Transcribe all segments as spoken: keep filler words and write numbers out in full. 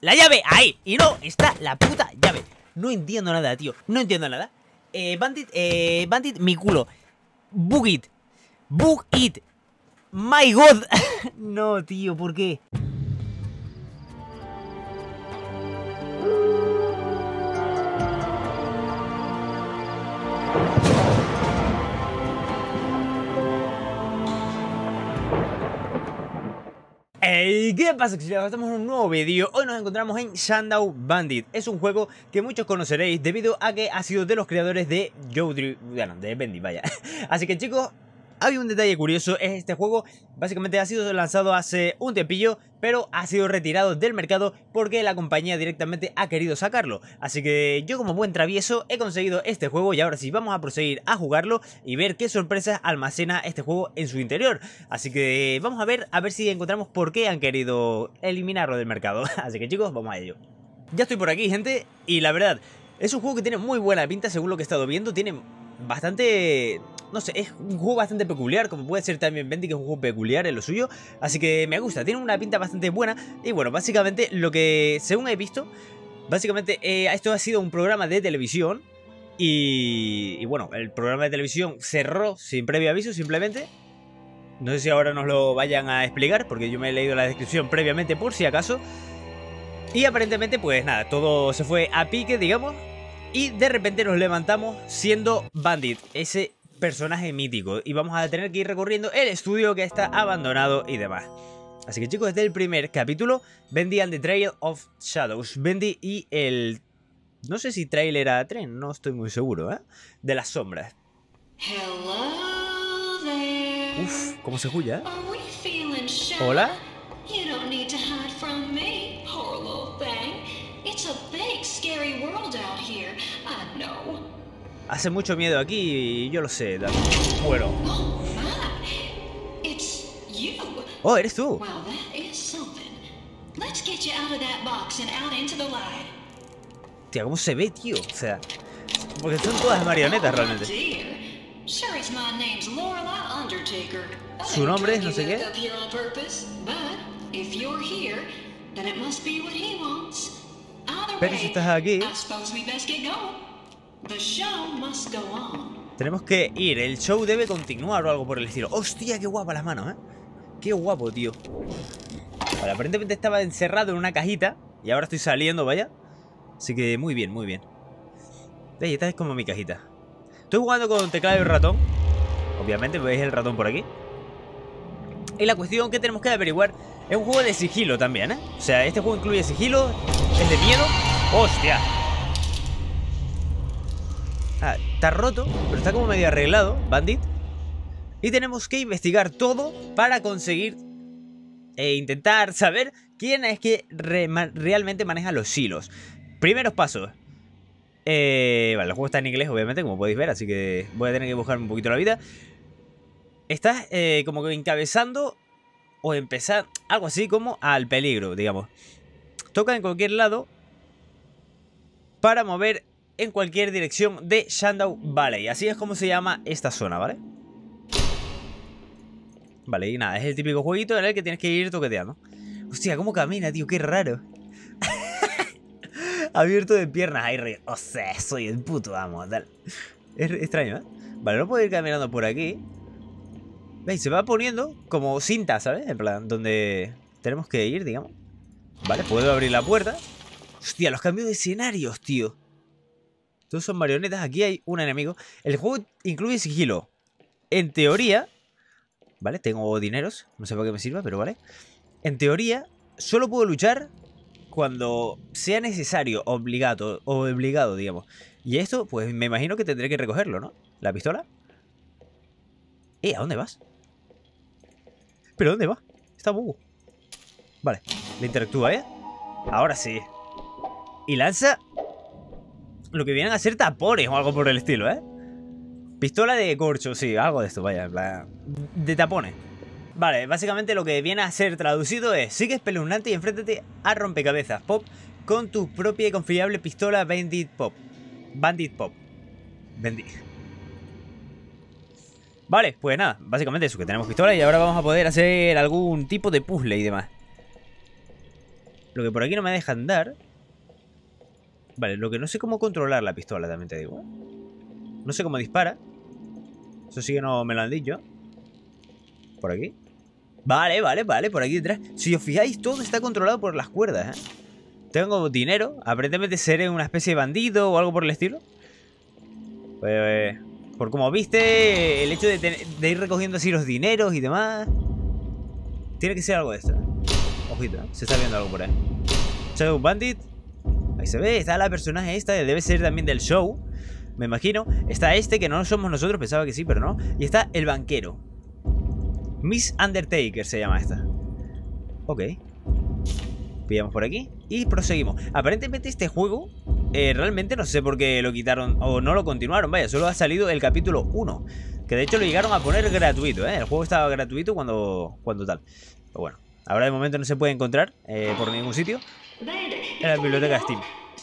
La llave, ahí. Y no, está la puta llave. No entiendo nada, tío. No entiendo nada. Eh, Bandit, eh, Bandit, mi culo. Bug it. Bug it. My God. No, tío, ¿por qué? Hey, ¿qué pasa? Estamos en un nuevo vídeo. Hoy nos encontramos en Shadow Bandit. Es un juego que muchos conoceréis debido a que ha sido de los creadores de Jodri, bueno, de Bendy, vaya. Así que, chicos, hay un detalle curioso. Es este juego básicamente ha sido lanzado hace un tiempillo, pero ha sido retirado del mercado porque la compañía directamente ha querido sacarlo. Así que yo, como buen travieso, he conseguido este juego y ahora sí vamos a proseguir a jugarlo y ver qué sorpresas almacena este juego en su interior. Así que vamos a ver, a ver si encontramos por qué han querido eliminarlo del mercado. Así que, chicos, vamos a ello. Ya estoy por aquí, gente, y la verdad, es un juego que tiene muy buena pinta según lo que he estado viendo. Tiene bastante... no sé, es un juego bastante peculiar, como puede ser también Bendy, que es un juego peculiar en lo suyo. Así que me gusta, tiene una pinta bastante buena. Y bueno, básicamente lo que, según he visto, básicamente eh, esto ha sido un programa de televisión. Y, y bueno, el programa de televisión cerró sin previo aviso, simplemente. No sé si ahora nos lo vayan a explicar, porque yo me he leído la descripción previamente por si acaso. Y aparentemente, pues nada, todo se fue a pique, digamos. Y de repente nos levantamos siendo Bandit, ese personaje mítico, y vamos a tener que ir recorriendo el estudio que está abandonado y demás. Así que, chicos, desde el primer capítulo, Bendy and the Trail of Shadows, Bendy y el... no sé si trailer a tren, no estoy muy seguro, ¿eh? De las sombras. Uf, cómo se escucha, ¿eh? Hola. Hace mucho miedo aquí y yo lo sé. Bueno. Oh, eres tú. Tía, ¿cómo se ve, tío? O sea, porque son todas marionetas realmente. Su nombre es no sé qué. Pero si estás aquí, tenemos que ir, el show debe continuar o algo por el estilo. Hostia, qué guapa las manos, ¿eh? Qué guapo, tío. Vale, aparentemente estaba encerrado en una cajita y ahora estoy saliendo, vaya. Así que muy bien, muy bien. ¿Veis? Esta es como mi cajita. Estoy jugando con teclado y ratón. Obviamente, veis el ratón por aquí. Y la cuestión que tenemos que averiguar es un juego de sigilo también, ¿eh? O sea, este juego incluye sigilo, es de miedo. ¡Hostia! Ah, está roto, pero está como medio arreglado, Bandit. Y tenemos que investigar todo para conseguir e intentar saber quién es que re realmente maneja los hilos. Primeros pasos. Eh, vale, el juego está en inglés, obviamente, como podéis ver, así que voy a tener que buscarme un poquito la vida. Estás eh, como que encabezando o empezar, algo así como al peligro, digamos. Toca en cualquier lado para mover en cualquier dirección de Shadow Valley. Así es como se llama esta zona, ¿vale? Vale, y nada, es el típico jueguito en el que tienes que ir toqueteando. Hostia, cómo camina, tío, qué raro. Abierto de piernas, ahí re... O sea, soy el puto amo, tal. Es extraño, ¿eh? Vale, no puedo ir caminando por aquí. ¿Veis? Se va poniendo como cinta, ¿sabes? En plan, donde tenemos que ir, digamos. Vale, puedo abrir la puerta. Hostia, los cambios de escenarios, tío. Todos son marionetas. Aquí hay un enemigo. El juego incluye sigilo. En teoría... Vale, tengo dineros. No sé para qué me sirva, pero vale. En teoría, solo puedo luchar cuando sea necesario, obligado, o obligado, digamos. Y esto, pues me imagino que tendré que recogerlo, ¿no? La pistola. Eh, ¿a dónde vas? ¿Pero dónde va? Está bobo. Vale, le interactúa, ¿eh? Ahora sí. Y lanza lo que vienen a ser tapones o algo por el estilo, ¿eh? Pistola de corcho, sí, algo de esto, vaya, en plan, de tapones. Vale, básicamente lo que viene a ser traducido es: sigue espeluznante y enfréntate a rompecabezas Pop con tu propia y confiable pistola Bandit Pop. Bandit Pop. Bandit. Vale, pues nada, básicamente eso, que tenemos pistola y ahora vamos a poder hacer algún tipo de puzzle y demás. Lo que por aquí no me deja andar. Vale, lo que no sé cómo controlar la pistola, también te digo, ¿eh? No sé cómo dispara. Eso sí que no me lo han dicho. Por aquí. Vale, vale, vale, por aquí detrás. Si os fijáis, todo está controlado por las cuerdas, ¿eh? Tengo dinero. Aparentemente seré una especie de bandido o algo por el estilo. Pues, por como viste, el hecho de, tener, de ir recogiendo así los dineros y demás, tiene que ser algo de esto, ¿eh? Ojito, ¿eh? Se está viendo algo por ahí. Shadow Bandit. Ahí se ve, está la personaje esta, debe ser también del show, me imagino. Está este, que no somos nosotros, pensaba que sí, pero no. Y está el banquero. Miss Undertaker se llama esta. Ok. Pillamos por aquí y proseguimos. Aparentemente este juego, eh, realmente no sé por qué lo quitaron o no lo continuaron. Vaya, solo ha salido el capítulo uno. Que de hecho lo llegaron a poner gratuito, ¿eh? El juego estaba gratuito cuando, cuando tal. Pero bueno, ahora de momento no se puede encontrar eh, por ningún sitio. En la biblioteca de Steam.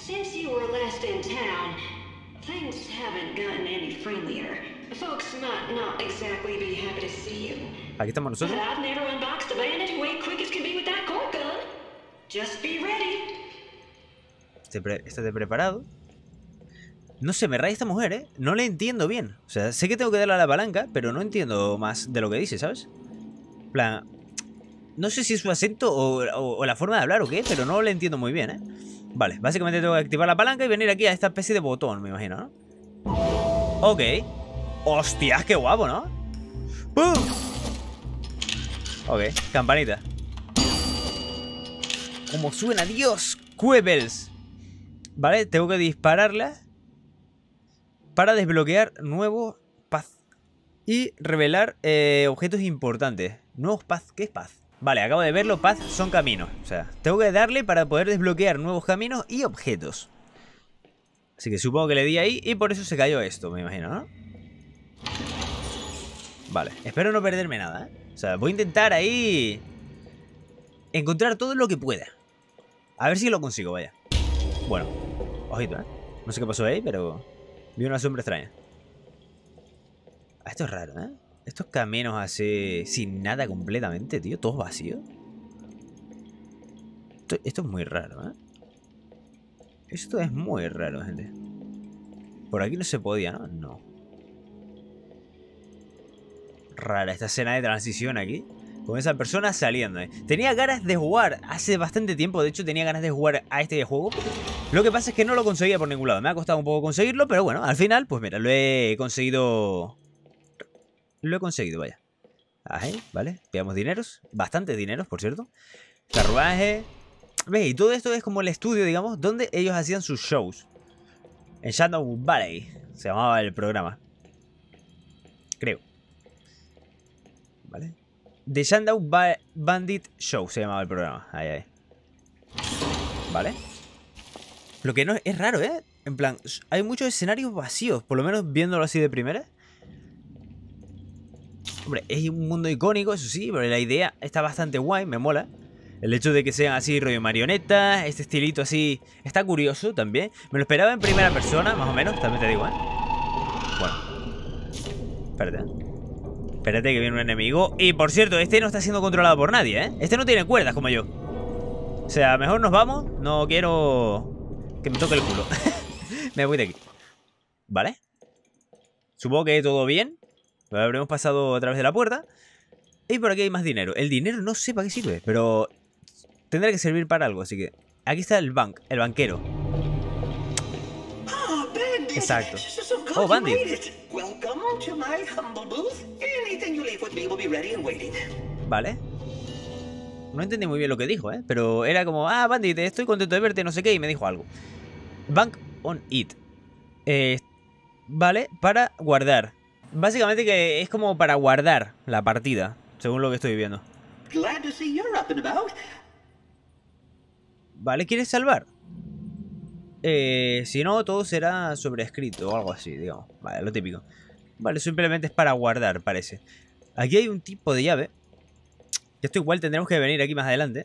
Aquí estamos nosotros. Estate, estate preparado. No sé, me raya esta mujer, ¿eh? No le entiendo bien. O sea, sé que tengo que darle a la palanca, pero no entiendo más de lo que dice, ¿sabes? En plan, no sé si es su acento o, o, o la forma de hablar o qué, pero no le entiendo muy bien, ¿eh? Vale, básicamente tengo que activar la palanca y venir aquí a esta especie de botón, me imagino, ¿no? Ok. Hostias, qué guapo, ¿no? ¡Pum! Ok, campanita. ¿Cómo suena? ¡Dios! Quebbles. Vale, tengo que dispararla para desbloquear nuevos paths y revelar eh, objetos importantes. Nuevos paths, ¿qué es path? Vale, acabo de verlo, paths son caminos. O sea, tengo que darle para poder desbloquear nuevos caminos y objetos. Así que supongo que le di ahí y por eso se cayó esto, me imagino, ¿no? Vale, espero no perderme nada, ¿eh? O sea, voy a intentar ahí encontrar todo lo que pueda. A ver si lo consigo, vaya. Bueno, ojito, ¿eh? No sé qué pasó ahí, pero vi una sombra extraña. Ah, esto es raro, ¿eh? Estos caminos así, sin nada completamente, tío. Todos vacíos. Esto, esto es muy raro, ¿eh? Esto es muy raro, gente. Por aquí no se podía, ¿no? No. Rara esta escena de transición aquí. Con esa persona saliendo, ¿eh? Tenía ganas de jugar hace bastante tiempo. De hecho, tenía ganas de jugar a este juego. Lo que pasa es que no lo conseguía por ningún lado. Me ha costado un poco conseguirlo, pero bueno, al final, pues mira, lo he conseguido. Lo he conseguido, vaya. Ahí, vale. Pillamos dineros. Bastantes dineros, por cierto. Carruaje. ¿Ves? Y todo esto es como el estudio, digamos, donde ellos hacían sus shows. En Shadow Valley se llamaba el programa. Creo. Vale. The Shadow Bandit Show se llamaba el programa. Ahí, ahí. Vale. Lo que no es raro, ¿eh? En plan, hay muchos escenarios vacíos. Por lo menos viéndolo así de primera. Hombre, es un mundo icónico, eso sí, pero la idea está bastante guay, me mola. El hecho de que sean así rollo marionetas, este estilito así, está curioso también. Me lo esperaba en primera persona, más o menos, también te digo, ¿eh? Bueno. Espérate, ¿eh? Espérate que viene un enemigo. Y por cierto, este no está siendo controlado por nadie, ¿eh? Este no tiene cuerdas como yo. O sea, mejor nos vamos. No quiero que me toque el culo. Me voy de aquí. ¿Vale? Supongo que todo bien. Lo habremos pasado a través de la puerta. Y por aquí hay más dinero. El dinero no sé para qué sirve, pero tendrá que servir para algo, así que... Aquí está el bank, el banquero. Exacto. Oh, Bandit. Vale. No entendí muy bien lo que dijo, ¿eh? Pero era como, ah, Bandit, estoy contento de verte, no sé qué, y me dijo algo. Bank on it. Eh, vale, para guardar. Básicamente que es como para guardar la partida, según lo que estoy viendo. Vale, ¿quieres salvar? Eh, si no, todo será sobrescrito o algo así, digamos. Vale, lo típico. Vale, simplemente es para guardar, parece. Aquí hay un tipo de llave. Esto igual tendremos que venir aquí más adelante.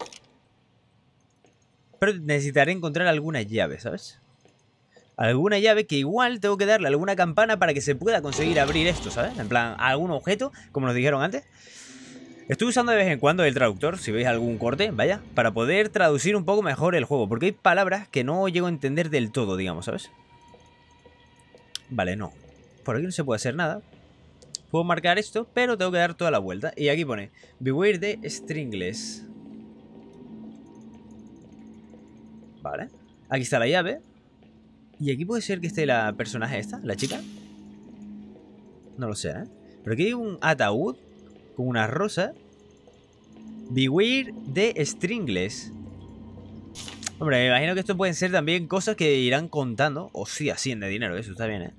Pero necesitaré encontrar alguna llave, ¿sabes? Alguna llave que igual tengo que darle a alguna campana para que se pueda conseguir abrir esto, ¿sabes? En plan, algún objeto, como nos dijeron antes. Estoy usando de vez en cuando el traductor, si veis algún corte, vaya, para poder traducir un poco mejor el juego, porque hay palabras que no llego a entender del todo, digamos, ¿sabes? Vale, no. Por aquí no se puede hacer nada. Puedo marcar esto, pero tengo que dar toda la vuelta. Y aquí pone Beware de Stringless. Vale. Aquí está la llave. Y aquí puede ser que esté la personaje esta, la chica. No lo sé, ¿eh? Pero aquí hay un ataúd con una rosa. Beware de Stringless. Hombre, me imagino que esto pueden ser también cosas que irán contando. O sí, asciende dinero, eso está bien, ¿eh?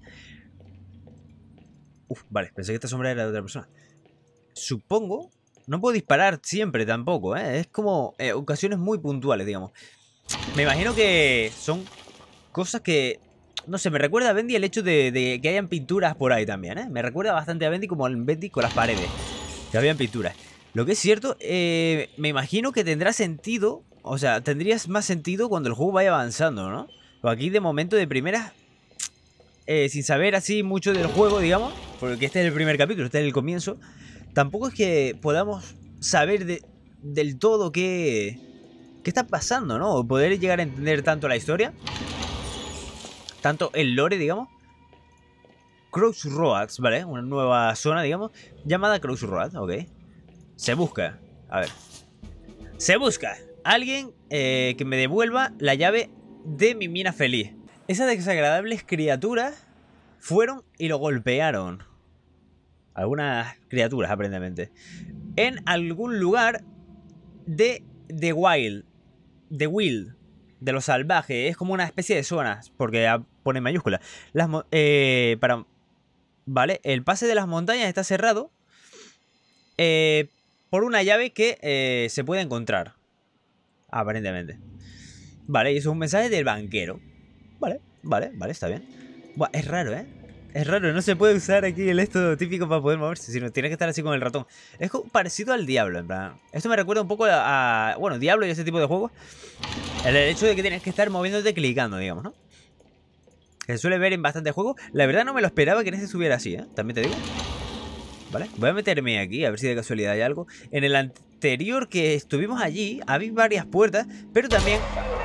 Uf, vale, pensé que esta sombra era de otra persona. Supongo... No puedo disparar siempre tampoco, ¿eh? Es como eh, ocasiones muy puntuales, digamos. Me imagino que son cosas que... No sé, me recuerda a Bendy el hecho de, de que hayan pinturas por ahí también, ¿eh? Me recuerda bastante a Bendy como el Bendy con las paredes. Que habían pinturas. Lo que es cierto, eh, me imagino que tendrá sentido... O sea, tendría más sentido cuando el juego vaya avanzando, ¿no? Pero aquí de momento de primeras... Eh, sin saber así mucho del juego, digamos, porque este es el primer capítulo, este es el comienzo, tampoco es que podamos saber de, del todo qué, qué está pasando, ¿no? O poder llegar a entender tanto la historia, tanto el lore, digamos. Crossroads, ¿vale? Una nueva zona, digamos, llamada Crossroads, ok. Se busca, a ver. Se busca alguien eh, que me devuelva la llave de mi mina feliz. Esas desagradables criaturas fueron y lo golpearon. Algunas criaturas, aparentemente. En algún lugar de The Wild. The Wild. De lo salvaje. Es como una especie de zonas. Porque pone en mayúscula. Las, eh, para, vale. El pase de las montañas está cerrado. Eh, por una llave que eh, se puede encontrar. Aparentemente. Vale, y eso es un mensaje del banquero. Vale, vale, vale, está bien. Buah, es raro, ¿eh? Es raro, no se puede usar aquí el esto típico para poder moverse, sino tienes que estar así con el ratón. Es parecido al Diablo, en plan. Esto me recuerda un poco a, a... Bueno, Diablo y ese tipo de juegos. El hecho de que tienes que estar moviéndote clicando, digamos, ¿no? Que se suele ver en bastantes juegos. La verdad no me lo esperaba que en este estuviera así, ¿eh? También te digo. Vale, voy a meterme aquí, a ver si de casualidad hay algo. En el anterior que estuvimos allí, había varias puertas, pero también...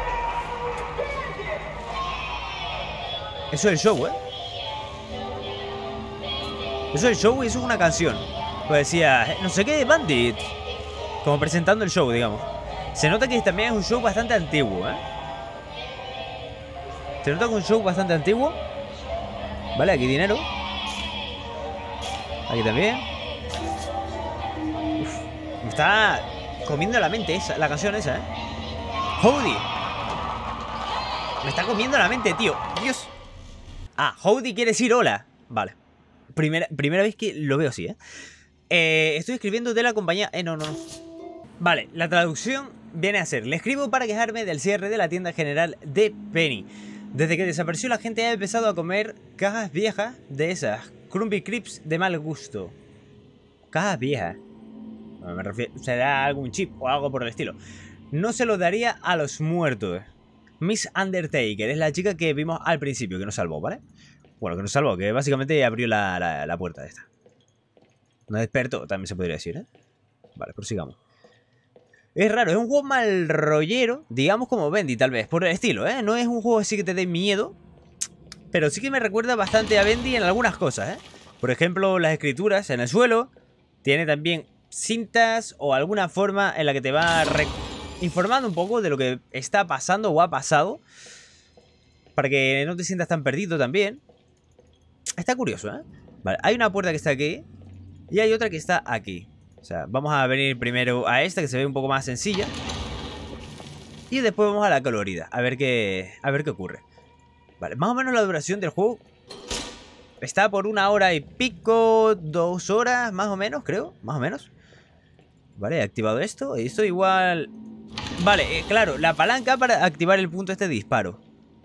Eso es el show, ¿eh? Eso es el show y eso es una canción. Pues decía, no sé qué, Bandit. Como presentando el show, digamos. Se nota que también es un show bastante antiguo, ¿eh? Se nota que es un show bastante antiguo. Vale, aquí dinero. Aquí también. Uf, me está comiendo la mente esa, la canción esa, ¿eh? Howdy. Me está comiendo la mente, tío. Dios. Ah, Howdy quiere decir hola. Vale. Primera, primera vez que lo veo así, ¿eh? eh estoy escribiendo de la compañía... Eh, no, no, no. Vale, la traducción viene a ser: le escribo para quejarme del cierre de la tienda general de Penny. Desde que desapareció la gente ha empezado a comer cajas viejas de esas. Crumbly Crisps de mal gusto. Cajas viejas. Bueno, me refiero... Será algún chip o algo por el estilo. No se lo daría a los muertos. Miss Undertaker es la chica que vimos al principio, que nos salvó, ¿vale? Bueno, que nos salvó, que básicamente abrió la, la, la puerta de esta. Nos despertó, también se podría decir, ¿eh? Vale, prosigamos. Es raro, es un juego mal rollero, digamos como Bendy, tal vez, por el estilo, ¿eh? No es un juego así que te dé miedo, pero sí que me recuerda bastante a Bendy en algunas cosas, ¿eh? Por ejemplo, las escrituras en el suelo. Tiene también cintas o alguna forma en la que te va informando un poco de lo que está pasando o ha pasado, para que no te sientas tan perdido también. Está curioso, ¿eh? Vale, hay una puerta que está aquí y hay otra que está aquí. O sea, vamos a venir primero a esta, que se ve un poco más sencilla, y después vamos a la colorida, a ver qué, a ver qué ocurre. Vale, más o menos la duración del juego está por una hora y pico, dos horas, más o menos, creo, más o menos. Vale, he activado esto, y esto igual... Vale, eh, claro, la palanca para activar el punto este de disparo.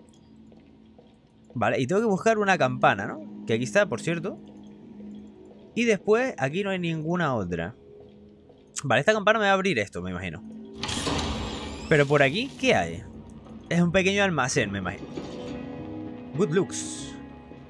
Vale, y tengo que buscar una campana, ¿no? Que aquí está, por cierto. Y después, aquí no hay ninguna otra. Vale, esta campana me va a abrir esto, me imagino. Pero por aquí, ¿qué hay? Es un pequeño almacén, me imagino. Good looks.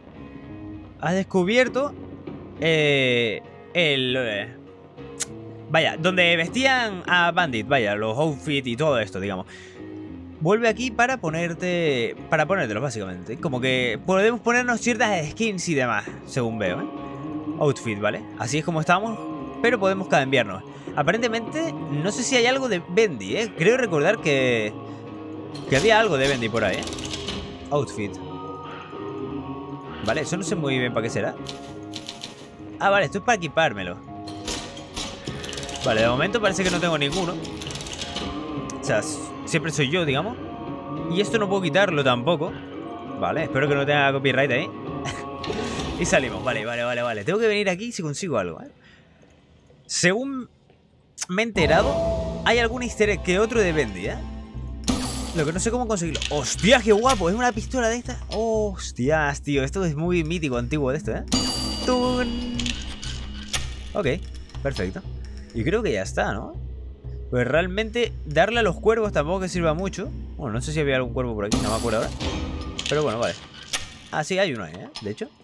Has descubierto... Eh, el... Eh, Vaya, donde vestían a Bandit, vaya, los outfits y todo esto, digamos. Vuelve aquí para ponerte... Para ponértelos, básicamente. Como que podemos ponernos ciertas skins y demás, según veo, ¿eh? Outfit, ¿vale? Así es como estamos, pero podemos cambiarnos. Aparentemente, no sé si hay algo de Bendy, ¿eh? Creo recordar que... Que había algo de Bendy por ahí, ¿eh? Outfit. Vale, eso no sé muy bien para qué será. Ah, vale, esto es para equipármelo. Vale, de momento parece que no tengo ninguno. O sea, siempre soy yo, digamos. Y esto no puedo quitarlo tampoco. Vale, espero que no tenga copyright ahí. Y salimos, vale, vale, vale, vale. Tengo que venir aquí si consigo algo, ¿eh? Según me he enterado, hay algún easter egg que otro de Bendy, ¿eh? Lo que no sé cómo conseguirlo. ¡Hostia, qué guapo! ¿Es una pistola de esta? ¡Hostias, tío! Esto es muy mítico, antiguo de esto, ¿eh? ¡Tun! Ok, perfecto. Y creo que ya está, ¿no? Pues realmente darle a los cuervos tampoco que sirva mucho. Bueno, no sé si había algún cuervo por aquí, no me acuerdo ahora. Pero bueno, vale. Ah, sí, hay uno ahí, ¿eh? De hecho.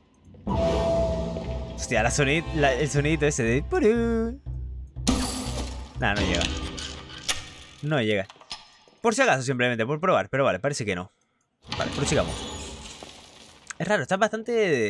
Hostia, la sonid la, el sonidito ese de... Nah, no llega. No llega. Por si acaso, simplemente, por probar. Pero vale, parece que no. Vale, prosigamos. Es raro, está bastante...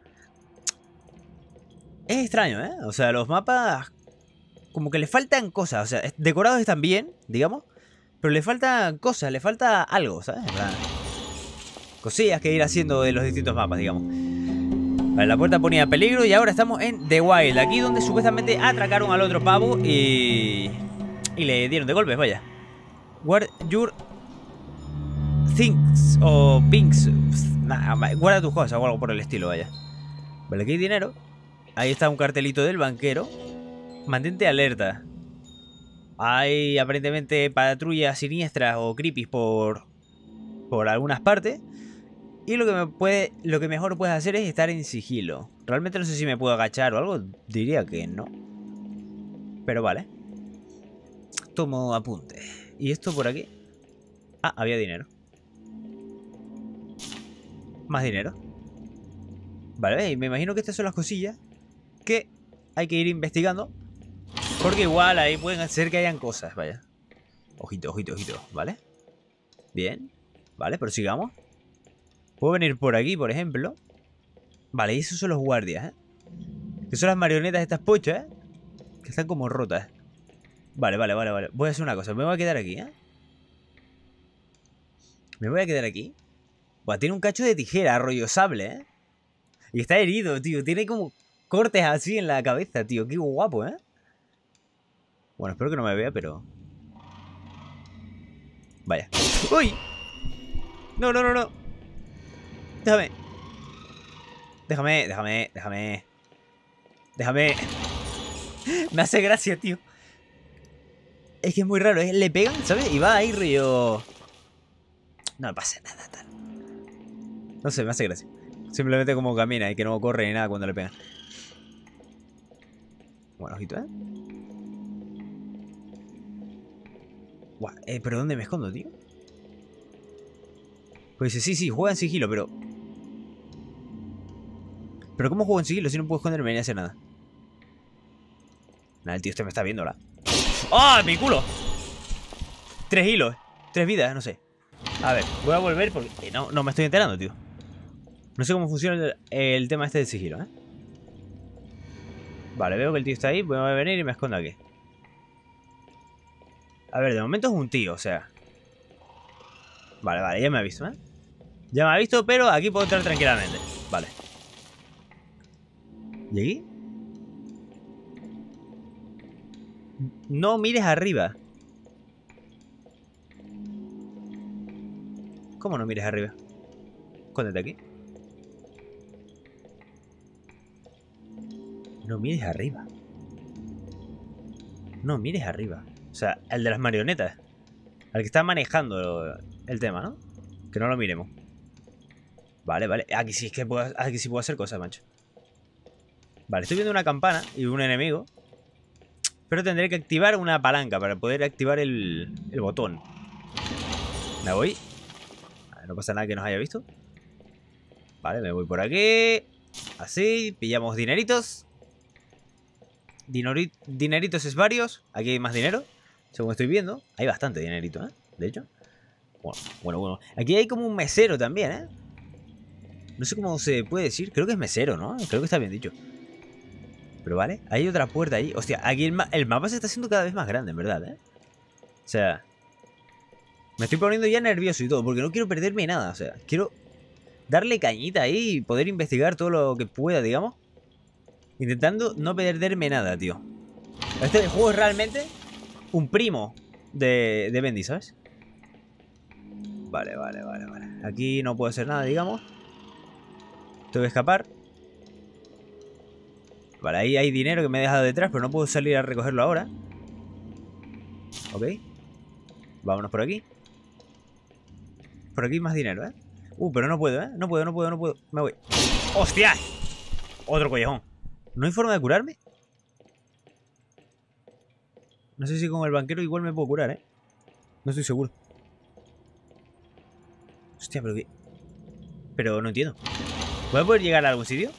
Es extraño, ¿eh? O sea, los mapas... Como que le faltan cosas. O sea, decorados están bien, digamos. Pero le faltan cosas, le falta algo, ¿sabes? Cosillas que ir haciendo de los distintos mapas, digamos. Vale, la puerta ponía peligro y ahora estamos en The Wild. Aquí donde supuestamente atracaron al otro pavo y... Y le dieron de golpes, vaya. Guard your things o things. Nah, guarda tus cosas o algo por el estilo, vaya. Vale, aquí hay dinero. Ahí está un cartelito del banquero. Mantente alerta. Hay aparentemente patrullas siniestras o creepies por por algunas partes. Y lo que me puede lo que mejor puedes hacer es estar en sigilo. Realmente no sé si me puedo agachar o algo. Diría que no. Pero vale. Tomo apunte. ¿Y esto por aquí? Ah, había dinero. Más dinero. Vale, me imagino que estas son las cosillas que hay que ir investigando. Porque igual ahí pueden hacer que hayan cosas, vaya. Ojito, ojito, ojito, ¿vale? Bien. Vale, prosigamos. Puedo venir por aquí, por ejemplo. Vale, y esos son los guardias, ¿eh? Que son las marionetas de estas pochas, ¿eh? Que están como rotas. Vale, vale, vale, vale. Voy a hacer una cosa. Me voy a quedar aquí, ¿eh? Me voy a quedar aquí. Buah, tiene un cacho de tijera, rollo sable, ¿eh? Y está herido, tío. Tiene como cortes así en la cabeza, tío. Qué guapo, ¿eh? Bueno, espero que no me vea, pero... Vaya. ¡Uy! No, no, no, no. Déjame. Déjame, déjame, déjame. Déjame. Me hace gracia, tío. Es que es muy raro, ¿eh? Le pegan, ¿sabes? Y va ahí, rollo... No me pasa nada, tal. No sé, me hace gracia. Simplemente como camina y que no corre ni nada cuando le pegan. Bueno, ojito, ¿eh? Buah, eh, ¿pero dónde me escondo, tío? Pues dice, sí, sí, juega en sigilo, pero... ¿Pero cómo juego en sigilo si no puedo esconderme ni hacer nada? Nada, el tío este me está viendo, ¿la? ¡Ah, mi culo! Tres hilos, tres vidas, no sé. A ver, voy a volver porque no, no me estoy enterando, tío. No sé cómo funciona el, el tema este del sigilo, ¿eh? Vale, veo que el tío está ahí. Voy a venir y me escondo aquí. A ver, de momento es un tío, o sea. Vale, vale, ya me ha visto, ¿eh? Ya me ha visto, pero aquí puedo entrar tranquilamente. Vale. ¿Y aquí? No mires arriba. ¿Cómo no mires arriba? Escóndete aquí. No mires arriba. No mires arriba. O sea, el de las marionetas. Al que está manejando el tema, ¿no? Que no lo miremos. Vale, vale. Aquí sí es que puedo, aquí sí puedo hacer cosas, macho. Vale, estoy viendo una campana y un enemigo. Pero tendré que activar una palanca para poder activar el, el botón. Me voy. Vale, no pasa nada que nos haya visto. Vale, me voy por aquí. Así, pillamos dineritos. Dinori dineritos es varios. Aquí hay más dinero. Según estoy viendo. Hay bastante dinerito, ¿eh? De hecho. Bueno, bueno, bueno. Aquí hay como un mesero también, ¿eh? No sé cómo se puede decir. Creo que es mesero, ¿no? Creo que está bien dicho. Pero vale. Hay otra puerta ahí. Hostia, aquí el, ma el mapa se está haciendo cada vez más grande, en verdad, ¿eh? O sea... Me estoy poniendo ya nervioso y todo. Porque no quiero perderme nada. O sea, quiero darle cañita ahí y poder investigar todo lo que pueda, digamos. Intentando no perderme nada, tío. Este juego es realmente un primo de, de Bendy, ¿sabes? Vale, vale, vale, vale. Aquí no puedo hacer nada, digamos. Tengo que escapar. Vale, ahí hay dinero que me he dejado detrás, pero no puedo salir a recogerlo ahora. Ok. Vámonos por aquí. Por aquí más dinero, ¿eh? Uh, pero no puedo, ¿eh? No puedo, no puedo, no puedo. Me voy. ¡Hostia! Otro collejón. ¿No hay forma de curarme? No sé si con el banquero igual me puedo curar, ¿eh? No estoy seguro. Hostia, pero qué... Pero no entiendo. ¿Voy a poder llegar a algún sitio?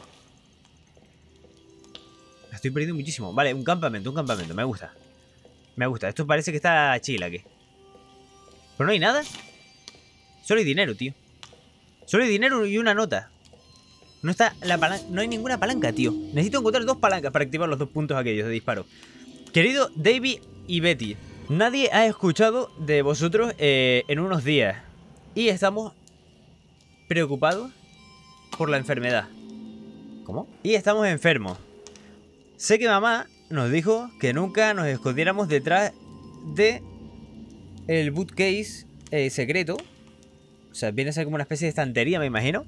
Estoy perdiendo muchísimo. Vale, un campamento, un campamento. Me gusta. Me gusta. Esto parece que está chill aquí. Pero no hay nada. Solo hay dinero, tío. Solo hay dinero y una nota. No está la palanca. No hay ninguna palanca, tío. Necesito encontrar dos palancas para activar los dos puntos aquellos de disparo. Querido Davey y Betty, nadie ha escuchado de vosotros eh, en unos días. Y estamos preocupados por la enfermedad. ¿Cómo? Y estamos enfermos. Sé que mamá nos dijo que nunca nos escondiéramos detrás de el bootcase eh, secreto. O sea, viene a ser como una especie de estantería, me imagino.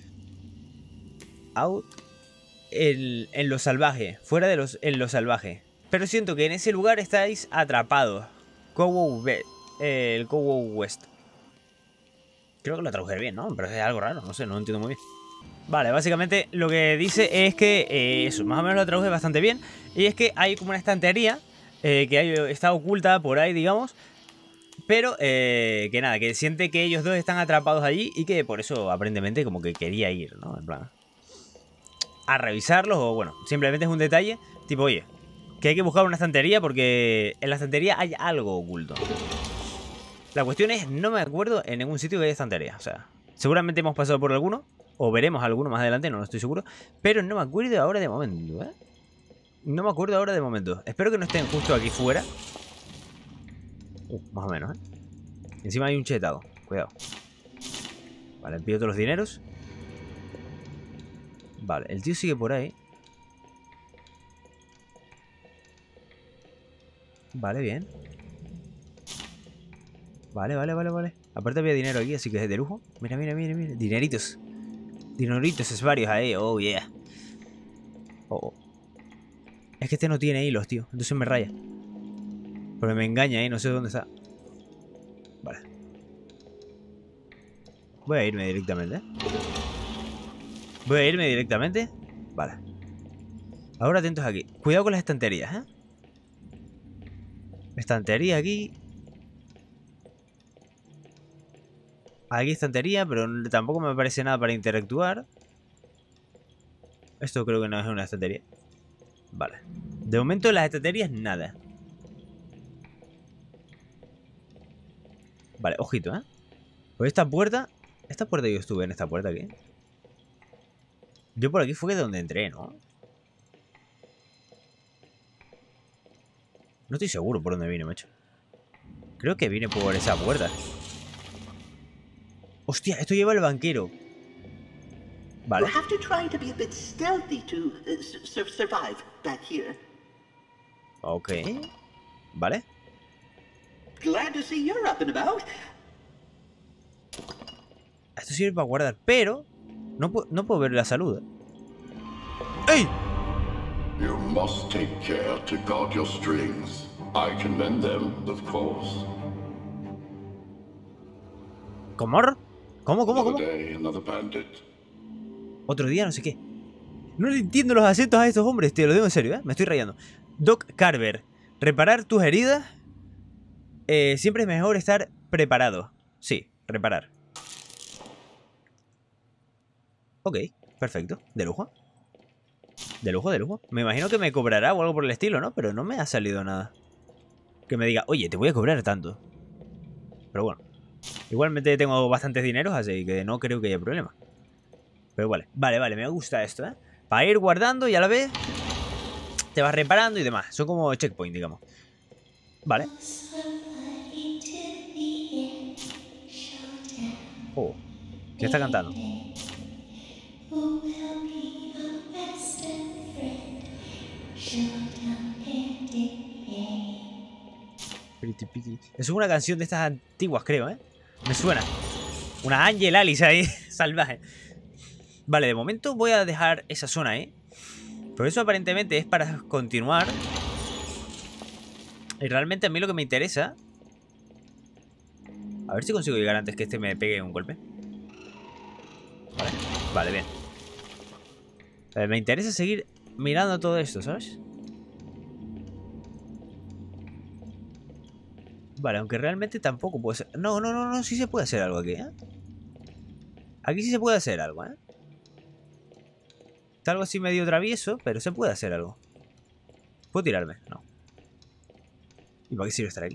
Out en, en lo salvaje. Fuera de los en lo salvaje. Pero siento que en ese lugar estáis atrapados. Cowo eh, el Cowo West. Creo que lo traduje bien, ¿no? Pero es algo raro, no sé, no lo entiendo muy bien. Vale, básicamente lo que dice es que eh, eso, más o menos lo traduje bastante bien. Y es que hay como una estantería eh, que hay, está oculta por ahí, digamos. Pero eh, que nada, que siente que ellos dos están atrapados allí y que por eso aparentemente como que quería ir, ¿no? En plan, a revisarlos o bueno, simplemente es un detalle. Tipo, oye, que hay que buscar una estantería porque en la estantería hay algo oculto. La cuestión es, no me acuerdo en ningún sitio que haya estantería. O sea, seguramente hemos pasado por alguno. O veremos alguno más adelante, no lo estoy seguro. Pero no me acuerdo ahora de momento, ¿eh? No me acuerdo ahora de momento. Espero que no estén justo aquí fuera. Uh, más o menos, ¿eh? Encima hay un chetado. Cuidado. Vale, pido todos los dineros. Vale, el tío sigue por ahí. Vale, bien. Vale, vale, vale, vale. Aparte había dinero aquí, así que es de lujo. Mira, mira, mira, mira. Dineritos. Dineritos es varios ahí. Oh, yeah. Oh, oh. Es que este no tiene hilos, tío. Entonces me raya. Pero me engaña, ¿eh? No sé dónde está. Vale. Voy a irme directamente, ¿eh? Voy a irme directamente. Vale. Ahora atentos aquí. Cuidado con las estanterías, ¿eh? Estantería aquí. Aquí estantería, pero tampoco me parece nada para interactuar. Esto creo que no es una estantería. Vale. De momento en las estanterías nada. Vale, ojito, ¿eh? Pues esta puerta... Esta puerta yo estuve en esta puerta aquí. Yo por aquí fue de donde entré, ¿no? No estoy seguro por dónde vine, macho. Creo que vine por esa puerta. Hostia, esto lleva el banquero. Vale. Ok. Vale. Esto sirve para guardar, pero no, no puedo ver la salud, ¿eh? ¡Ey! You must take care to guard your strings. I can mend them, of course. ¿Cómo? ¿Cómo, cómo, cómo? Another day, another bandit. Otro día, no sé qué. No le entiendo los acentos a estos hombres, tío. Lo digo en serio, ¿eh? Me estoy rayando. Doc Carver. Reparar tus heridas. Eh, siempre es mejor estar preparado. Sí, reparar. Ok, perfecto. De lujo. De lujo, de lujo. Me imagino que me cobrará o algo por el estilo, ¿no? Pero no me ha salido nada que me diga, oye, te voy a cobrar tanto. Pero bueno. Igualmente tengo bastantes dineros, así que no creo que haya problema. Pero vale, vale, vale, me gusta esto, ¿eh? Para ir guardando y a la vez te vas reparando y demás. Son como checkpoint, digamos. Vale. Oh, ¿qué está cantando? Es una canción de estas antiguas, creo, ¿eh? Me suena. Una Angel Alice ahí, salvaje. Vale, de momento voy a dejar esa zona ahí. Pero eso aparentemente es para continuar. Y realmente a mí lo que me interesa... A ver si consigo llegar antes que este me pegue un golpe. Vale, vale, bien. A ver, me interesa seguir mirando todo esto, ¿sabes? Vale, aunque realmente tampoco puede ser... No, no, no, no, sí se puede hacer algo aquí, ¿eh? Aquí sí se puede hacer algo, ¿eh? Está algo así medio travieso, pero se puede hacer algo. ¿Puedo tirarme? No. ¿Y para qué sirve estar aquí?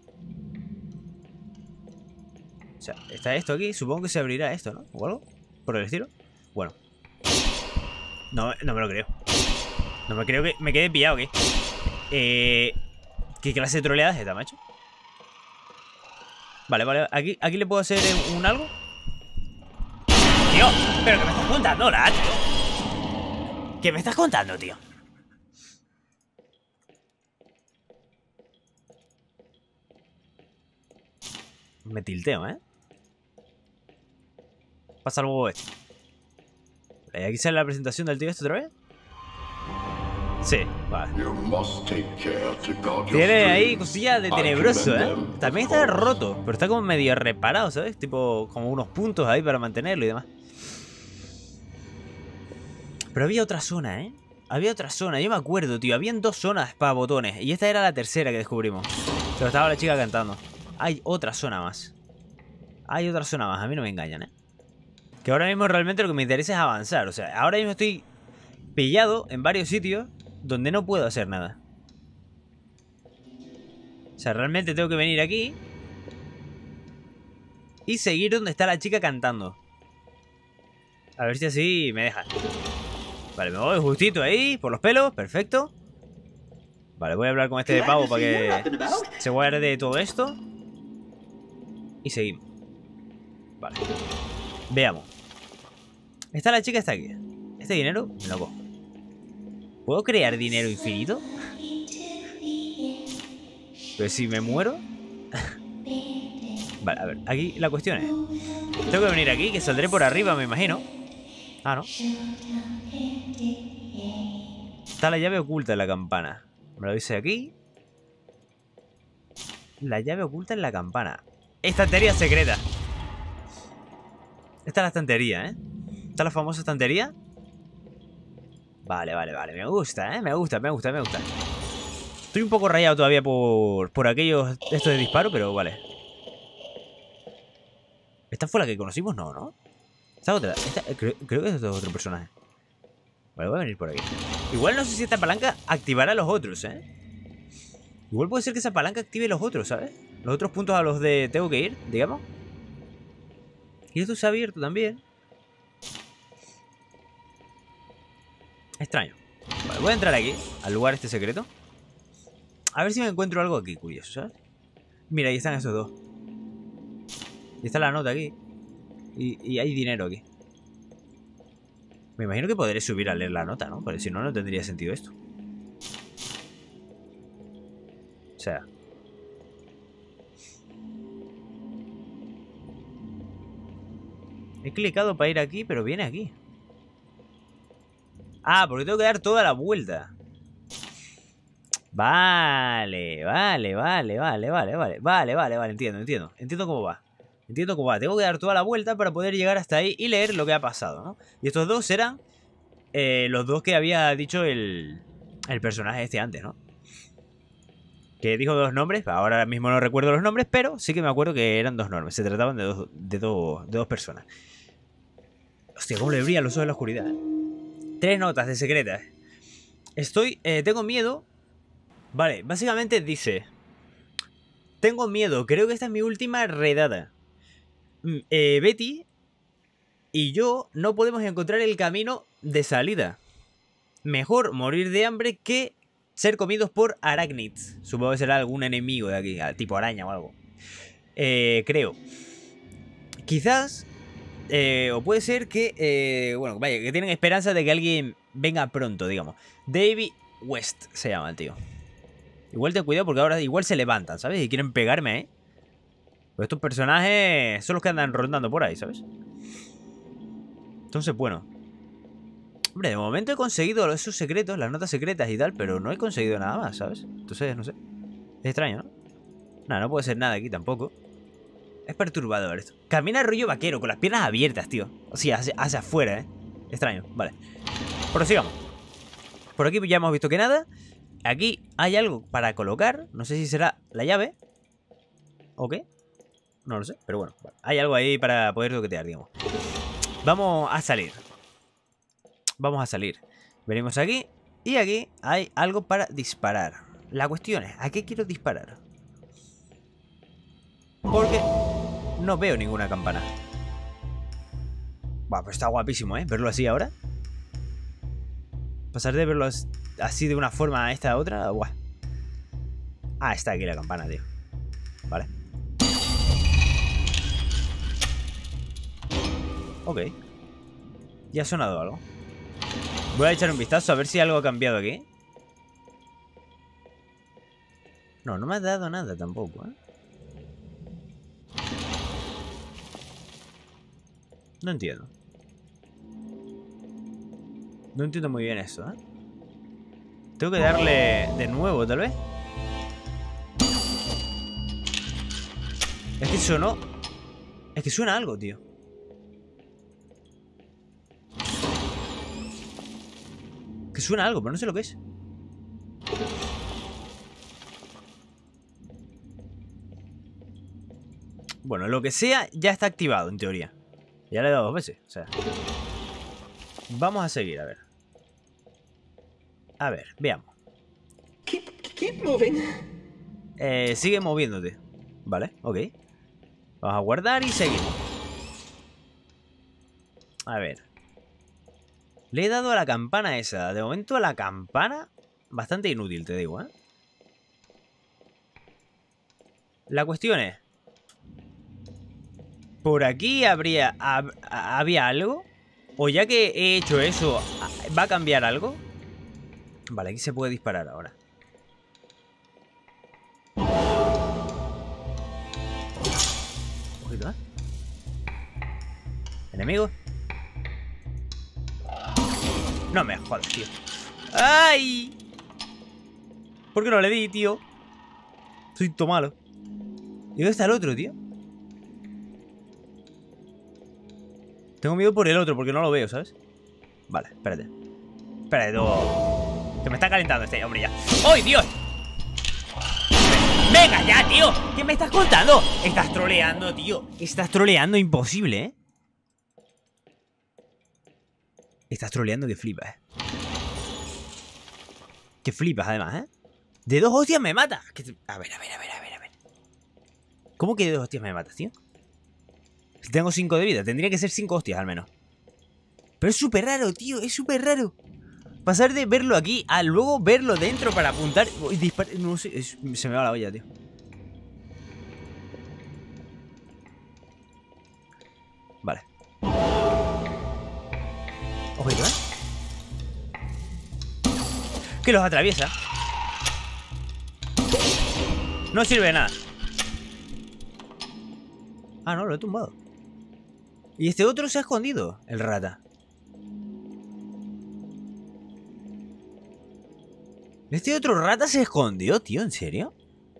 O sea, está esto aquí. Supongo que se abrirá esto, ¿no? ¿O algo? ¿Por el estilo? Bueno. No, no me lo creo. No me creo que me quede pillado aquí. Eh... ¿Qué clase de troleada es esta, macho? Vale, vale. Aquí, aquí le puedo hacer un algo. Tío, pero que me estás contando, la tío. ¿Qué me estás contando, tío? Me tilteo, ¿eh? Pasa algo este. ¿Aquí sale la presentación del tío este otra vez? Sí, vale. Tiene ahí cosillas de tenebroso, ¿eh? También está roto, pero está como medio reparado, ¿sabes? Tipo, como unos puntos ahí para mantenerlo y demás. Pero había otra zona, ¿eh? Había otra zona, yo me acuerdo, tío. Habían dos zonas para botones. Y esta era la tercera que descubrimos. Pero estaba la chica cantando. Hay otra zona más. Hay otra zona más, a mí no me engañan, ¿eh? Que ahora mismo realmente lo que me interesa es avanzar. O sea, ahora mismo estoy pillado en varios sitios donde no puedo hacer nada. O sea, realmente tengo que venir aquí y seguir donde está la chica cantando. A ver si así me deja. Vale, me voy justito ahí, por los pelos, perfecto. Vale, voy a hablar con este de pavo para que se guarde todo esto. Y seguimos. Vale. Veamos. Está la chica, está aquí. Este dinero me lo cojo. ¿Puedo crear dinero infinito? Pero si me muero... Vale, a ver, aquí la cuestión es... Tengo que venir aquí, que saldré por arriba, me imagino. Ah, ¿no? Está la llave oculta en la campana. Me lo dice aquí. La llave oculta en la campana. Estantería secreta. Esta es la estantería, ¿eh? Esta es la famosa estantería. Vale, vale, vale. Me gusta, ¿eh? Me gusta, me gusta, me gusta. Estoy un poco rayado todavía por, por aquellos... Estos de disparo, pero vale. ¿Esta fue la que conocimos? No, ¿no? Esta otra. Esta, creo, creo que es otro personaje. Vale, voy a venir por aquí. Igual no sé si esta palanca activará a los otros, ¿eh? Igual puede ser que esa palanca active los otros, ¿sabes? Los otros puntos a los de tengo que ir, digamos. Y esto se ha abierto también. Extraño. Vale, voy a entrar aquí, al lugar este secreto. A ver si me encuentro algo aquí curioso, ¿sabes? Mira, ahí están esos dos. Y está la nota aquí. Y, y hay dinero aquí. Me imagino que podré subir a leer la nota, ¿no? Porque si no, no tendría sentido esto. O sea... He clicado para ir aquí, pero viene aquí. Ah, porque tengo que dar toda la vuelta. Vale, vale, vale, vale, vale, vale. Vale, vale, vale, entiendo, entiendo. Entiendo cómo va. Entiendo cómo va. Tengo que dar toda la vuelta para poder llegar hasta ahí y leer lo que ha pasado, ¿no? Y estos dos eran eh, los dos que había dicho el, el personaje este antes, ¿no? Que dijo dos nombres. Ahora mismo no recuerdo los nombres, pero sí que me acuerdo que eran dos nombres. Se trataban de dos, de dos, de dos personas. Hostia, cómo le brillan los ojos en la oscuridad, ¿eh? Tres notas de secretas. Estoy... Eh, tengo miedo. Vale, básicamente dice... Tengo miedo, creo que esta es mi última redada. Eh, Betty y yo no podemos encontrar el camino de salida. Mejor morir de hambre que ser comidos por arácnids. Supongo que será algún enemigo de aquí, tipo araña o algo. Eh, creo. Quizás... Eh, o puede ser que... Eh, bueno, vaya, que tienen esperanza de que alguien venga pronto, digamos. David West se llama el tío. Igual ten cuidado porque ahora igual se levantan, ¿sabes? Y quieren pegarme, ¿eh? Pues estos personajes son los que andan rondando por ahí, ¿sabes? Entonces, bueno. Hombre, de momento he conseguido esos secretos, las notas secretas y tal, pero no he conseguido nada más, ¿sabes? Entonces, no sé. Es extraño, ¿no? Nada, no puede ser nada aquí tampoco. Es perturbador esto. Camina rollo vaquero, con las piernas abiertas, tío. O sea, hacia, hacia afuera, ¿eh? Extraño, vale. Prosigamos. Por aquí ya hemos visto que nada. Aquí hay algo para colocar. No sé si será la llave o qué. No lo sé, pero bueno, vale. Hay algo ahí para poder toquetear, digamos. Vamos a salir. Vamos a salir. Venimos aquí. Y aquí hay algo para disparar. La cuestión es, ¿a qué quiero disparar? Porque no veo ninguna campana. Buah, pues está guapísimo, ¿eh? Verlo así ahora. Pasar de verlo así de una forma a esta a otra. Buah. Ah, está aquí la campana, tío. Vale. Ok. Ya ha sonado algo. Voy a echar un vistazo a ver si algo ha cambiado aquí. No, no me ha dado nada tampoco, ¿eh? No entiendo. No entiendo muy bien eso, ¿eh? Tengo que darle de nuevo, tal vez. Es que sonó... Es que suena algo, tío. Que suena algo, pero no sé lo que es. Bueno, lo que sea ya está activado, en teoría. Ya le he dado dos veces, o sea... Vamos a seguir, a ver. A ver, veamos. Keep, keep moving. Eh, sigue moviéndote. Vale, ok. Vamos a guardar y seguimos. A ver. Le he dado a la campana esa. De momento a la campana... Bastante inútil, te digo, ¿eh? La cuestión es... ¿Por aquí habría... Hab, había algo? O ya que he hecho eso, ¿va a cambiar algo? Vale, aquí se puede disparar ahora. Ojito, ¿eh? ¿Enemigo? No me jodas, tío. ¡Ay! ¿Por qué no le di, tío? Soy todo malo. ¿Y dónde está el otro, tío? Tengo miedo por el otro, porque no lo veo, ¿sabes? Vale, espérate. Espérate, tú. Que me está calentando este hombre ya. ¡Ay, Dios! ¡Venga ya, tío! ¿Qué me estás contando? Estás troleando, tío. Estás troleando imposible, ¿eh? Estás troleando que flipas, ¿eh? Que flipas, además, ¿eh? De dos hostias me matas. A ver, a ver, a ver, a ver, a ver. ¿Cómo que de dos hostias me matas, tío? Si tengo cinco de vida, tendría que ser cinco hostias al menos. Pero es súper raro, tío, es súper raro. Pasar de verlo aquí a luego verlo dentro para apuntar y disparar. No sé, es, se me va la olla, tío. Vale. Ojito, ¿eh? Que los atraviesa. No sirve de nada. Ah, no, lo he tumbado. Y este otro se ha escondido, el rata. Este otro rata se escondió, tío, ¿en serio?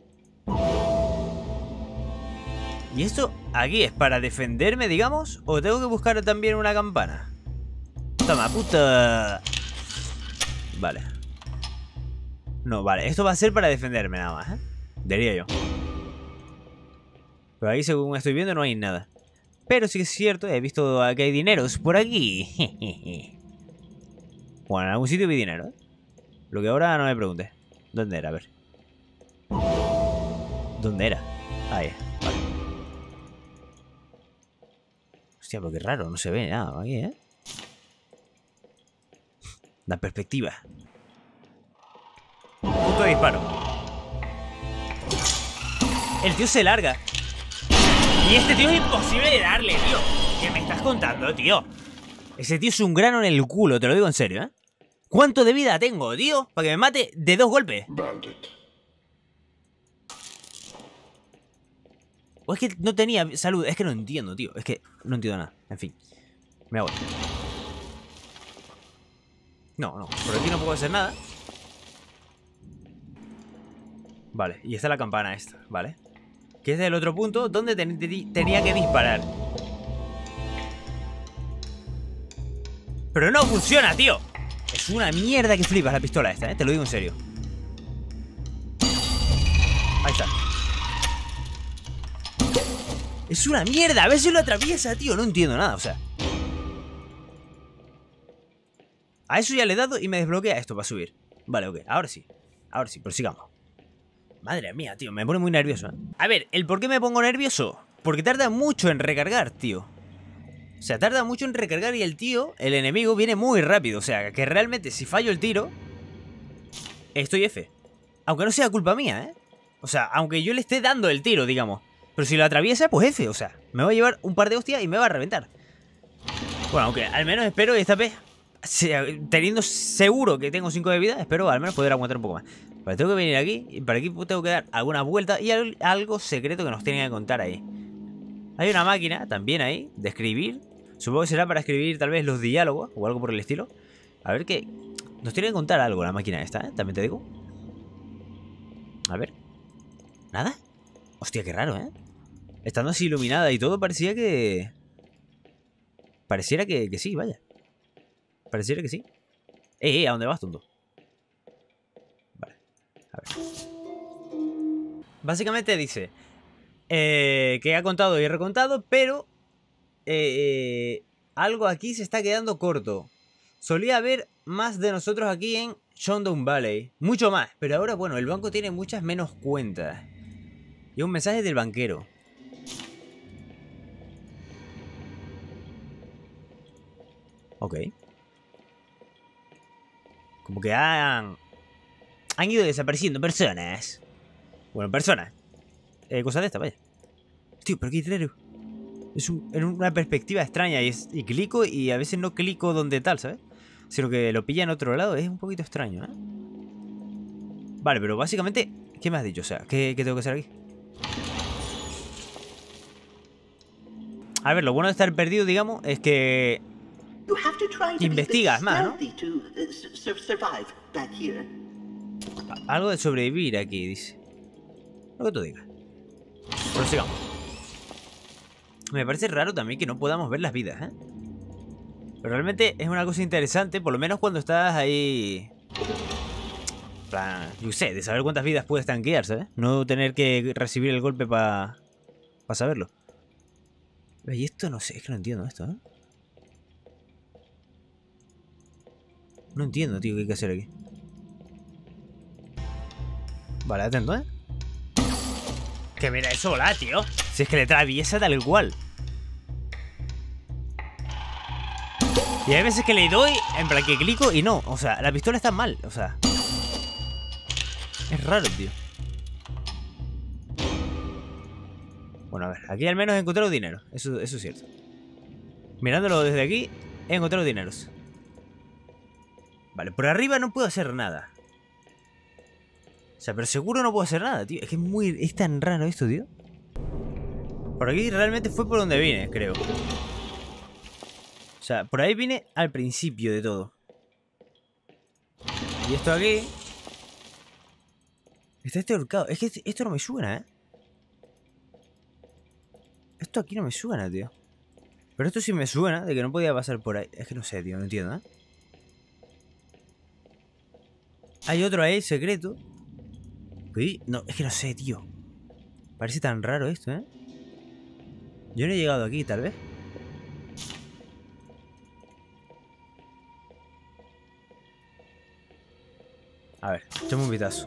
¿Y esto aquí es para defenderme, digamos? ¿O tengo que buscar también una campana? Toma, puta. Vale. No, vale, esto va a ser para defenderme nada más, ¿eh? Diría yo. Pero ahí, según estoy viendo, no hay nada. Pero sí que es cierto, he visto que hay dineros por aquí. Bueno, en algún sitio vi dinero, ¿eh? Lo que ahora no me preguntes. ¿Dónde era? A ver. ¿Dónde era? Ahí, vale. Hostia, pero qué raro, no se ve nada aquí, ¿eh? La perspectiva. Punto de disparo. El tío se larga. Y este tío es imposible de darle, tío. ¿Qué me estás contando, tío? Ese tío es un grano en el culo, te lo digo en serio, ¿eh? ¿Cuánto de vida tengo, tío? Para que me mate de dos golpes. Bandit. O es que no tenía salud. Es que no entiendo, tío. Es que no entiendo nada. En fin. Me hago. No, no. Por aquí no puedo hacer nada. Vale. Y está la campana esta. Vale. Que es del otro punto donde ten tenía que disparar. Pero no funciona, tío. Es una mierda que flipas la pistola esta, ¿eh? Te lo digo en serio. Ahí está. Es una mierda. A ver si lo atraviesa, tío. No entiendo nada, o sea. A eso ya le he dado y me desbloquea esto para subir. Vale, ok. Ahora sí. Ahora sí, prosigamos. Madre mía, tío. Me pone muy nervioso, ¿eh? A ver, ¿el por qué me pongo nervioso? Porque tarda mucho en recargar, tío. O sea, tarda mucho en recargar y el tío, el enemigo, viene muy rápido. O sea, que realmente si fallo el tiro, estoy F. Aunque no sea culpa mía, ¿eh? O sea, aunque yo le esté dando el tiro, digamos. Pero si lo atraviesa, pues F. O sea, me va a llevar un par de hostias y me va a reventar. Bueno, aunque al menos espero que esta vez, teniendo seguro que tengo cinco de vida, espero al menos poder aguantar un poco más. Vale, tengo que venir aquí y para aquí tengo que dar algunas vueltas y algo secreto que nos tienen que contar ahí. Hay una máquina también ahí de escribir. Supongo que será para escribir tal vez los diálogos o algo por el estilo. A ver qué... Nos tiene que contar algo la máquina esta, ¿eh? También te digo. A ver. ¿Nada? Hostia, qué raro, ¿eh? Estando así iluminada y todo, parecía que... Pareciera que, que sí, vaya. Pareciera que sí. Eh, eh, ¿a dónde vas, tonto? Vale. A ver. Básicamente dice... Eh, que ha contado y recontado, pero... Eh, algo aquí se está quedando corto. Solía haber más de nosotros aquí en Shodown Valley. Mucho más. Pero ahora, bueno, el banco tiene muchas menos cuentas. Y un mensaje del banquero. Ok. Como que han... Han ido desapareciendo personas. Bueno, personas. Eh, cosas de esta, vaya. Tío, pero qué raro. Es un, en una perspectiva extraña y, es, y clico y a veces no clico donde tal, ¿sabes? Sino que lo pilla en otro lado. Es un poquito extraño, ¿eh? Vale, pero básicamente... ¿Qué me has dicho? O sea, ¿qué, qué tengo que hacer aquí? A ver, lo bueno de estar perdido, digamos, es que... investigas más, ¿no? Algo de sobrevivir aquí, dice. Lo que tú digas. Prosigamos. Me parece raro también que no podamos ver las vidas, ¿eh? Pero realmente es una cosa interesante, por lo menos cuando estás ahí... plan, yo sé, de saber cuántas vidas puedes tanquear, ¿sabes? No tener que recibir el golpe para para saberlo. Y esto no sé, es que no entiendo esto, ¿eh? No entiendo, tío, qué hay que hacer aquí. Vale, atento, ¿eh? Que mira eso, hola, tío. Si es que le atraviesa tal cual. Y hay veces que le doy, en plan que clico y no. O sea, la pistola está mal, o sea. Es raro, tío. Bueno, a ver, aquí al menos he encontrado dinero. Eso, eso es cierto. Mirándolo desde aquí, he encontrado dineros. Vale, por arriba no puedo hacer nada. O sea, pero seguro no puedo hacer nada, tío. Es que es muy... Es tan raro esto, tío. Por aquí realmente fue por donde vine, creo. O sea, por ahí vine al principio de todo. Y esto aquí... Está este ahorcado. Es que esto no me suena, ¿eh? Esto aquí no me suena, tío. Pero esto sí me suena de que no podía pasar por ahí. Es que no sé, tío, no entiendo, ¿eh? Hay otro ahí, secreto. Uy, no, es que no sé, tío. Parece tan raro esto, ¿eh? Yo no he llegado aquí, tal vez. A ver, echamos un vistazo.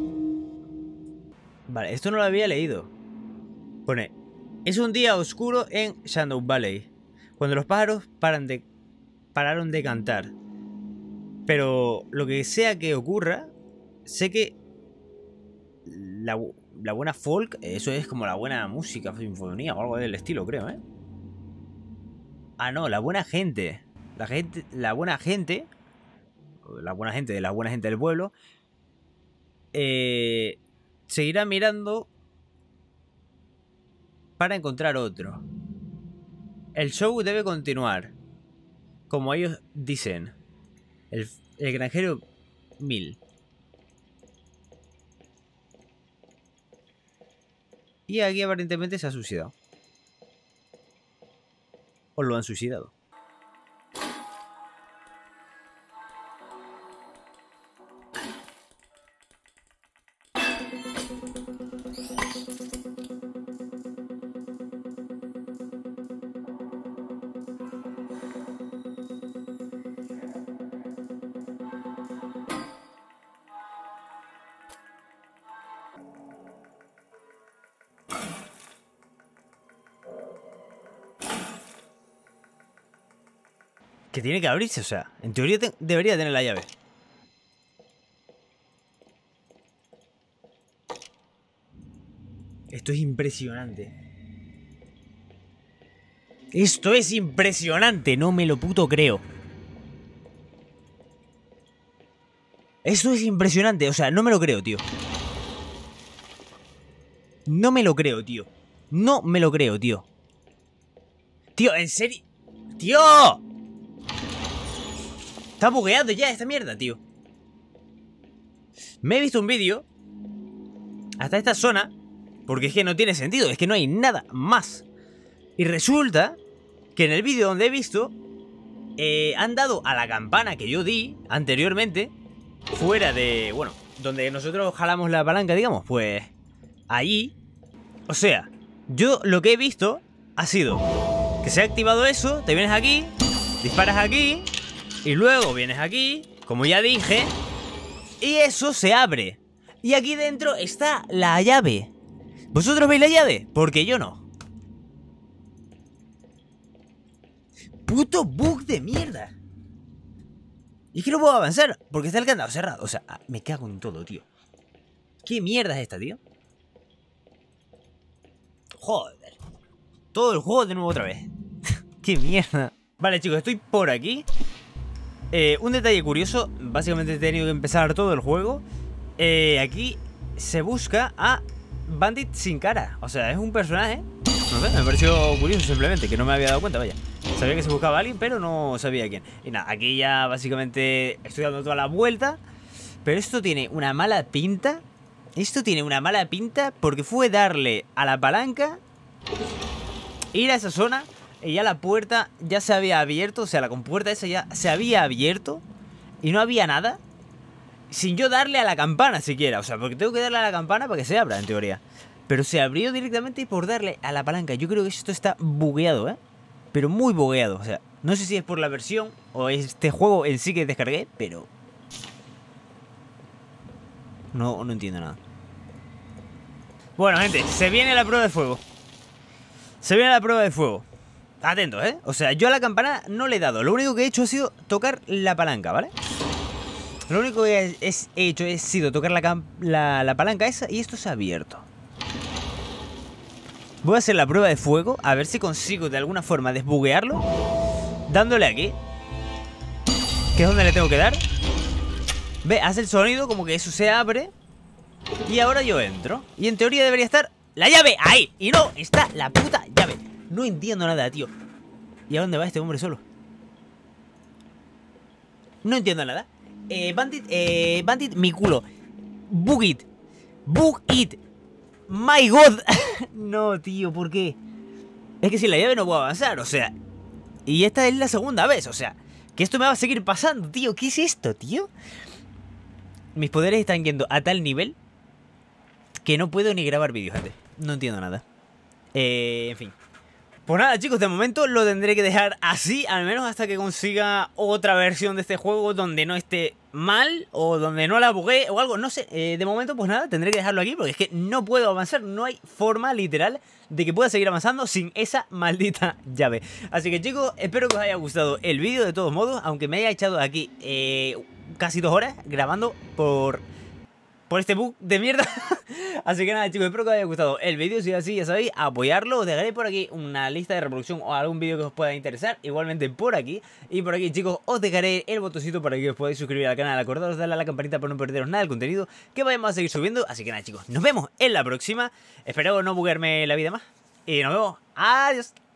Vale, esto no lo había leído. Pone: es un día oscuro en Shadow Valley, cuando los pájaros paran de, pararon de cantar. Pero lo que sea que ocurra, sé que la, la buena folk, eso es como la buena música, sinfonía o algo del estilo, creo, ¿eh? Ah, no, la buena gente. La gente, la buena gente, la buena gente de la buena gente del pueblo, eh, seguirá mirando para encontrar otro. El show debe continuar, como ellos dicen. El, el granjero Mil. Y aquí aparentemente se ha suicidado. O lo han suicidado. Que tiene que abrirse, o sea, en teoría te debería tener la llave. Esto es impresionante. Esto es impresionante, no me lo puto creo. Esto es impresionante, o sea, no me lo creo, tío. No me lo creo, tío. No me lo creo, tío. Tío, ¿en serio? ¡Tío! Está bugueado ya esta mierda, tío. Me he visto un vídeo hasta esta zona, porque es que no tiene sentido, es que no hay nada más. Y resulta que en el vídeo donde he visto, eh, han dado a la campana que yo di anteriormente, fuera de, bueno, donde nosotros jalamos la palanca, digamos, pues ahí. O sea, yo lo que he visto ha sido que se ha activado eso, te vienes aquí, disparas aquí, y luego vienes aquí, como ya dije, y eso se abre. Y aquí dentro está la llave. ¿Vosotros veis la llave? Porque yo no. Puto bug de mierda. Y es que no puedo avanzar porque está el candado cerrado. O sea, me cago en todo, tío. ¿Qué mierda es esta, tío? Joder. Todo el juego de nuevo otra vez. ¡Qué mierda! Vale, chicos, estoy por aquí. Eh, un detalle curioso, básicamente he tenido que empezar todo el juego. eh, Aquí se busca a Bandit sin cara. O sea, es un personaje. No sé, me pareció curioso simplemente, que no me había dado cuenta, vaya. Sabía que se buscaba a alguien, pero no sabía quién. Y nada, aquí ya básicamente estoy dando toda la vuelta. Pero esto tiene una mala pinta. Esto tiene una mala pinta porque fue darle a la palanca, ir a esa zona, y ya la puerta ya se había abierto. O sea, la compuerta esa ya se había abierto y no había nada, sin yo darle a la campana siquiera. O sea, porque tengo que darle a la campana para que se abra, en teoría. Pero se abrió directamente por darle a la palanca. Yo creo que esto está bugueado, ¿eh? Pero muy bugueado. O sea, no sé si es por la versión o este juego en sí que descargué, pero No, no entiendo nada. Bueno, gente, se viene la prueba de fuego. Se viene la prueba de fuego. Atentos, ¿eh? O sea, yo a la campana no le he dado. Lo único que he hecho ha sido tocar la palanca, ¿vale? Lo único que he hecho ha sido tocar la, la, la palanca esa y esto se ha abierto. Voy a hacer la prueba de fuego, a ver si consigo de alguna forma desbuguearlo, dándole aquí, que es donde le tengo que dar. Ve, hace el sonido como que eso se abre. Y ahora yo entro. Y en teoría debería estar la llave ahí. Y no, está la puta llave. No entiendo nada, tío. ¿Y a dónde va este hombre solo? No entiendo nada. Eh, Bandit, eh, Bandit, mi culo. Bug it. Bug it. My God. No, tío, ¿por qué? Es que sin la llave no puedo avanzar, o sea. Y esta es la segunda vez, o sea, que esto me va a seguir pasando, tío. ¿Qué es esto, tío? Mis poderes están yendo a tal nivel que no puedo ni grabar vídeos, gente. No entiendo nada. Eh, en fin. Pues nada, chicos, de momento lo tendré que dejar así, al menos hasta que consiga otra versión de este juego donde no esté mal o donde no la buguee o algo, no sé. Eh, de momento, pues nada, tendré que dejarlo aquí porque es que no puedo avanzar, no hay forma literal de que pueda seguir avanzando sin esa maldita llave. Así que, chicos, espero que os haya gustado el vídeo de todos modos, aunque me haya echado aquí eh, casi dos horas grabando por... por este bug de mierda. Así que nada, chicos, espero que os haya gustado el vídeo. Si es así, ya sabéis, apoyarlo. Os dejaré por aquí una lista de reproducción o algún vídeo que os pueda interesar. Igualmente por aquí. Y por aquí, chicos, os dejaré el botoncito para que os podáis suscribir al canal. Acordaros de darle a la campanita para no perderos nada del contenido que vayamos a seguir subiendo. Así que nada, chicos, nos vemos en la próxima. Espero no buguearme la vida más. Y nos vemos. Adiós.